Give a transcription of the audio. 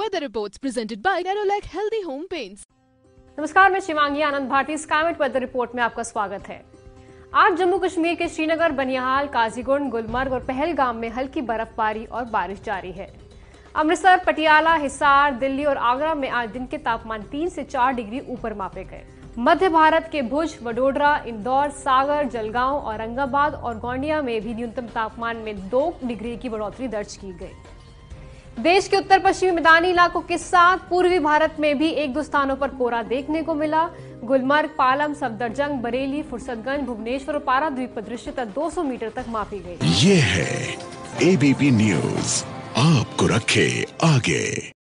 Weather reports presented by Nerolac Healthy Home Paints. नमस्कार, मैं Shivangi Anand Bharti Skymet weather report में आपका स्वागत है। आज जम्मू कश्मीर के श्रीनगर, बनिहाल, काजीगुंड, गुलमर्ग और पहलगाम में हल्की बर्फबारी और बारिश जारी है। अमृतसर, पटियाला, हिसार, दिल्ली और आगरा में आज दिन के तापमान 3 से 4 डिग्री ऊपर मापे गए। मध्य भारत के भुज, वडोदरा, इंदौर, सागर, जलगांव, औरंगाबाद और गोंडिया में भी न्यूनतम तापमान में 2 डिग्री की बढ़ोतरी दर्ज की गई। देश के उत्तर पश्चिमी मैदानी इलाकों के साथ पूर्वी भारत में भी एक दो स्थानों पर कोहरा देखने को मिला। गुलमर्ग, पालम, सफदरजंग, बरेली, फुर्सतगंज, भुवनेश्वर और पारादीप पर दृश्यता 200 मीटर तक मापी गई। ये है एबीपी न्यूज, आपको रखे आगे।